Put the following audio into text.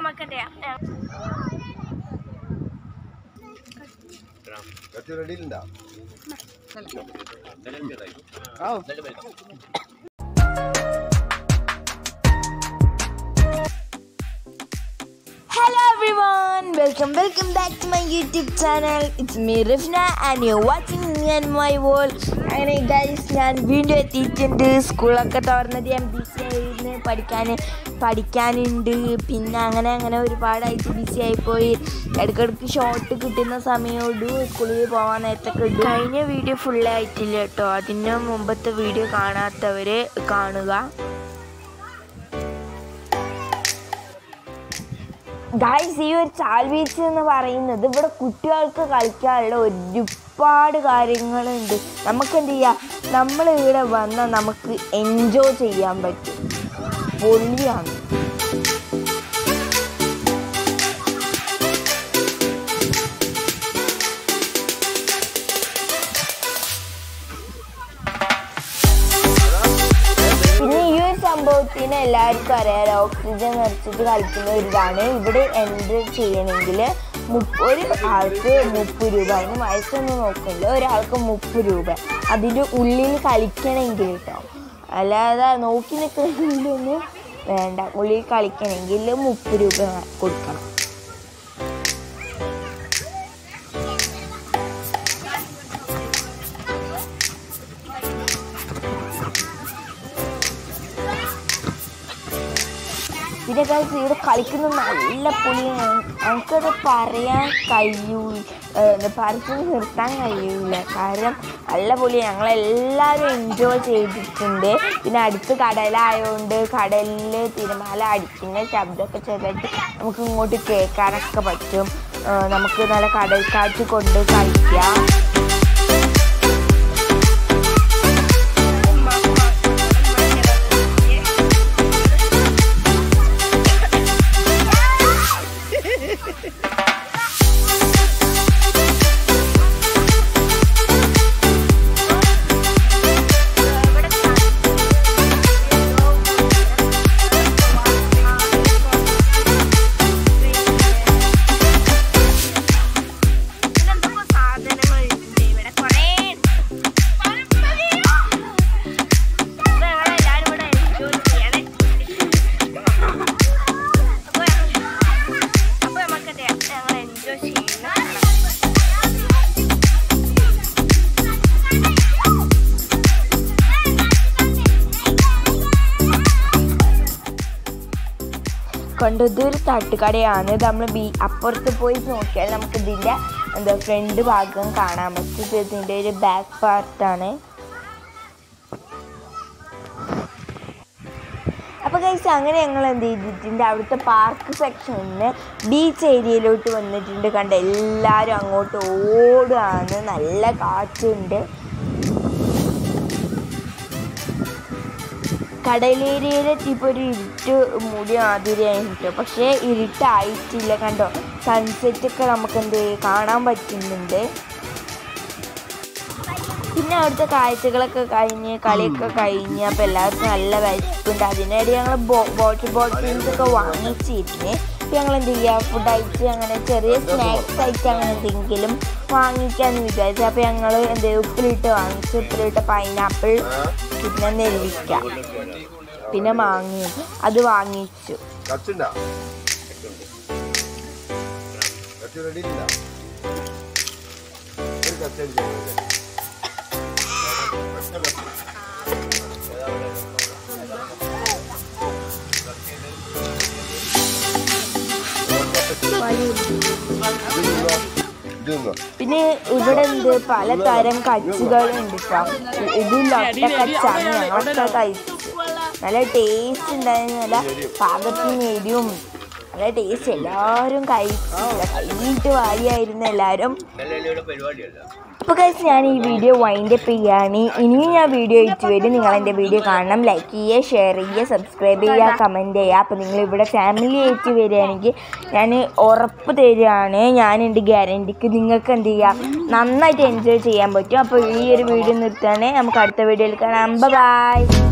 Hello everyone, welcome back to my YouTube channel. It's me Rifna and you're watching me and my world. അങ്ങനെ guys ഞാൻ വീണ്ടും എത്തിയിട്ടുണ്ട്. സ്കൂളൊക്കെ തുറന്നത് ഞാൻ ബിസി ആയിരുന്നു, പഠിക്കാനുണ്ട്. പിന്നെ അങ്ങനെ ഒരുപാടായിട്ട് ബിസി ആയിപ്പോയി. ഇടയ്ക്കിടയ്ക്ക് ഷോർട്ട് കിട്ടുന്ന സമയത്തോട് സ്കൂളിൽ പോകാൻ നേരത്തൊക്കെ ഇടും. കഴിഞ്ഞ വീഡിയോ ഫുള്ളായിട്ടില്ല കേട്ടോ, അതിന് മുമ്പത്തെ വീഡിയോ കാണാത്തവർ കാണുക. ഗൈസ്, ഈ ഒരു ചാൽ ബീച്ച് എന്ന് പറയുന്നത് ഇവിടെ കുട്ടികൾക്ക് കളിക്കാനുള്ള ഒരുപാട് കാര്യങ്ങളുണ്ട്. നമുക്ക് എന്ത് ചെയ്യാം, നമ്മൾ ഇവിടെ വന്നാൽ നമുക്ക് എൻജോയ് ചെയ്യാൻ പറ്റും. പൊളിയാണ്. സംഭവത്തിന് എല്ലാവർക്കും അറിയാലോ, ഓക്സിജൻ നിറച്ചിട്ട് കളിക്കുന്ന ഒരു ഇതാണ്. ഇവിടെ എൻട്രി ചെയ്യണമെങ്കിൽ ഒരു ആൾക്ക് 30 രൂപ. അതിന് വയസ്സൊന്നും നോക്കില്ല, ഒരാൾക്ക് 30 രൂപ. അതിൻ്റെ ഉള്ളിൽ കളിക്കണമെങ്കിൽ കേട്ടോ, അല്ലാതെ നോക്കി നിൽക്കണമെങ്കിലൊന്നും വേണ്ട. ഉള്ളിൽ കളിക്കണമെങ്കിൽ 30 രൂപ കൊടുക്കണം. പിന്നെ കഴിച്ച് ഇവിടെ കളിക്കുന്നത് നല്ല പൊളിയാണ്. നമുക്കത് പറയാൻ പറിച്ച് നിർത്താൻ കഴിയില്ല, കാരണം നല്ല പൊളിയാണ്. ഞങ്ങളെല്ലാവരും എൻജോയ് ചെയ്തിട്ടുണ്ട്. പിന്നെ അടുത്ത് കടലായതുകൊണ്ട് കടലിൽ തിരമാല അടിക്കുന്ന ശബ്ദമൊക്കെ ചെറുതായിട്ട് നമുക്ക് ഇങ്ങോട്ട് കേൾക്കാനൊക്കെ പറ്റും. നമുക്ക് നല്ല കടൽ കാറ്റ് കൊണ്ട് കളിക്കാം. കൊണ്ടതൊരു തട്ടുകടയാണ്. നമ്മൾ അപ്പുറത്ത് പോയി നോക്കിയാൽ നമുക്ക് ഇതിൻ്റെ ഫ്രണ്ട് ഭാഗം കാണാൻ പറ്റും. ഇതിൻ്റെ ഒരു ബാക്ക് പാർട്ടാണ്. അപ്പോൾ കഴിച്ച് അങ്ങനെ ഞങ്ങൾ എന്ത് ചെയ്തിട്ടുണ്ട്, അവിടുത്തെ പാർക്ക് സെക്ഷനിൽ ബീച്ച് ഏരിയയിലോട്ട് വന്നിട്ടുണ്ട്. കണ്ട എല്ലാവരും അങ്ങോട്ട് ഓടുകയാണ്, നല്ല കാറ്റുണ്ട്. കടലേരിയയിലെത്തിയപ്പോൾ ഒരു ഇരുട്ട് മൂടി മാതിരിയായിട്ട്, പക്ഷേ ഇരുട്ടായിട്ടില്ല. കണ്ടോ, സൺസെറ്റൊക്കെ നമുക്ക് എന്ത് കാണാൻ പറ്റുന്നുണ്ട്. പിന്നെ അവിടുത്തെ കാഴ്ചകളൊക്കെ കഴിഞ്ഞ് കളിയൊക്കെ കഴിഞ്ഞ് അപ്പോൾ എല്ലാവർക്കും നല്ല വിശപ്പുണ്ട്. അതിനിടെ ഞങ്ങൾ ബോട്ടിൽസൊക്കെ വാങ്ങിച്ചിരുന്നേ. അപ്പോൾ ഞങ്ങൾ എന്ത് ചെയ്യുക, ഫുഡ് അയച്ച് അങ്ങനെ ചെറിയ സ്നാക്സ് അയച്ച് അങ്ങനെ എന്തെങ്കിലും വാങ്ങിക്കാമെന്ന് വിചാരിച്ചു. അപ്പോൾ ഞങ്ങൾ എന്ത് ഉപ്പിലിട്ട് വാങ്ങിച്ചു. ഉപ്പിലിട്ട പൈനാപ്പിൾ, പിന്നെ നെല്ലിക്ക, പിന്നെ മാങ്ങയും അത് വാങ്ങിച്ചു. പിന്നെ ഇവിടെ പലതരം കച്ചികളുണ്ട് കേട്ടോ. ഇത് ലൊട്ടക്കച്ചാണ്, ഞങ്ങളൊക്കെ കഴിച്ചു. നല്ല ടേസ്റ്റ് ഉണ്ടായിരുന്നു, നല്ല പാകത്തിന് എരിവും നല്ല ടേസ്റ്റ്. എല്ലാവരും കഴിഞ്ഞിട്ട് വാരിയായിരുന്നു എല്ലാവരും. അപ്പോൾ കഴിച്ച് ഞാൻ ഈ വീഡിയോ വൈൻഡപ്പ് ചെയ്യുകയാണ്. ഇനിയും ഞാൻ വീഡിയോ ഇട്ട് വരും. നിങ്ങളെൻ്റെ വീഡിയോ കാണണം, ലൈക്ക് ചെയ്യുക, ഷെയർ ചെയ്യുക, സബ്സ്ക്രൈബ് ചെയ്യുക, കമൻറ്റ് ചെയ്യുക. അപ്പോൾ നിങ്ങളിവിടെ ഫാമിലി ആയിട്ട് വരികയാണെങ്കിൽ ഞാൻ ഉറപ്പ് തരികയാണ്, ഞാനെൻ്റെ ഗ്യാരണ്ടിക്ക് നിങ്ങൾക്ക് എന്ത് ചെയ്യുക, നന്നായിട്ട് എൻജോയ് ചെയ്യാൻ പറ്റും. അപ്പോൾ ഈ ഒരു വീഡിയോ നിർത്തുകയാണെങ്കിൽ നമുക്ക് അടുത്ത വീഡിയോയിൽ കാണാം. ബൈ.